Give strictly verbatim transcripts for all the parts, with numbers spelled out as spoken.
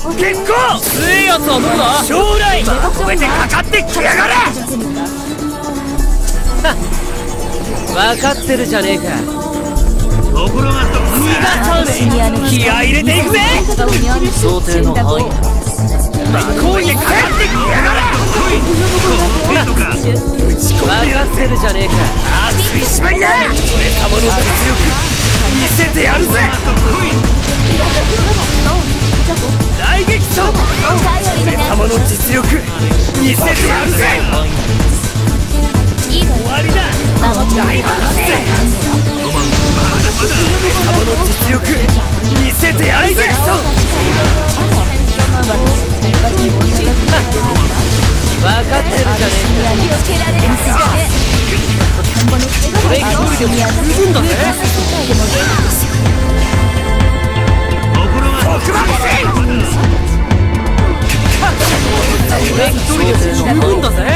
結構強えやつはどうだ。将来まとめてかかってきやがれ。分かってるじゃねえか。ところがどこだ。気合い入れていくぜ。想定の範囲だ。こうにかかってきやがれ。分かってるじゃねえか。熱い芝居だ。俺様の実力見せてやるぜ。大激走。俺様の実力見せてやるぜ。終わりだ。大爆発。俺様の実力見せてやるぜ。分かってるじゃねえか。俺一人でも十分だぜ。特番せ俺一人でも十分だぜ。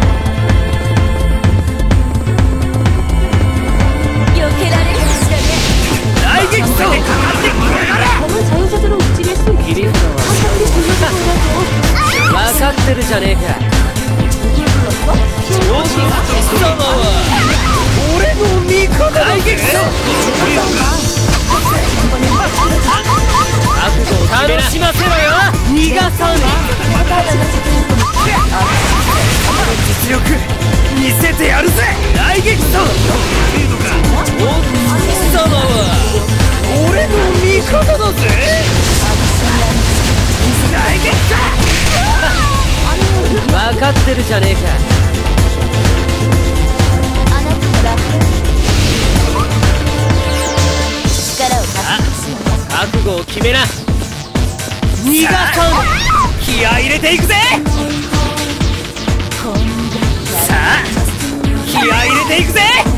大激走。かかってきやがれ。切り札は分かってるじゃねえか。貴様は俺の味方だぜ。覚悟を楽しませろよ。逃がさん。実力見せてやるぜ。大激走。貴様は俺の味方だぜ。大激走。分かってるじゃねえか。覚悟を決めな。逃がさん。気合い入れていくぜ。さあ気合い入れていくぜ。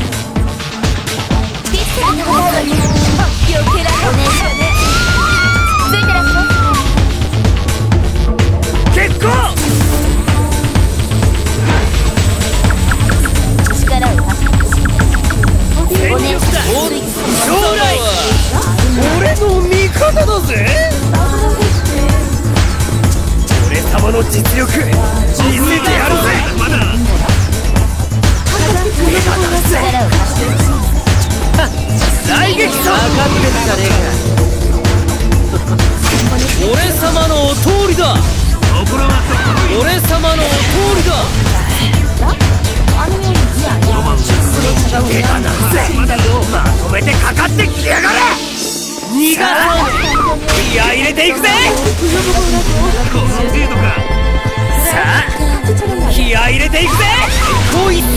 結構。将来俺の味方だぜ。俺様の実力見せてやるぜ。大激走。分かってるじゃねえか。俺様のお通りだ。俺様のお通りだ。まとめてかかってきやがれ。逃がさん。気合い入れていくぜ。さあ気合い入れていくぜ。こう一点。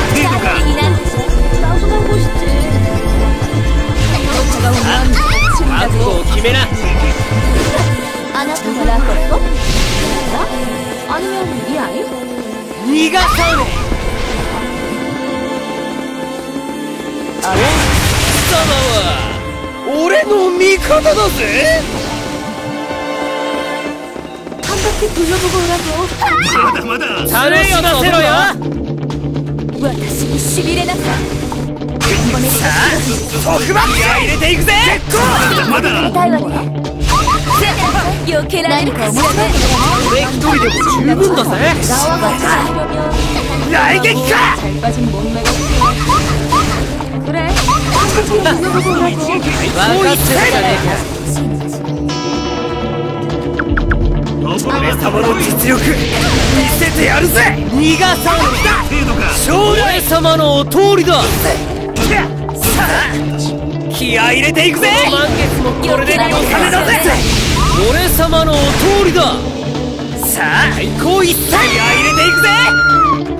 覚悟を決めな。逃がさん。貴様は俺の味方だぜ。まだまだ楽しませろよ。私にしびれなさい。さあ特番気合い入れていくぜ。結構。まだまだ避けられるかしらね。俺一人でも十分だぜ。来撃か。分かってるじゃねえか。俺様の実力見せてやるぜ。逃がさん。将来様のお通りだ。さあ気合い入れていくぜ。満月もこれで見納めだぜ。俺様のお通りだ。さあこういった気合い入れていくぜ。